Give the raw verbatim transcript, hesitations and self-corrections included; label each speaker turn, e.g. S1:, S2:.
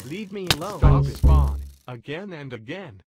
S1: Leave me alone. Stop spawn again and again.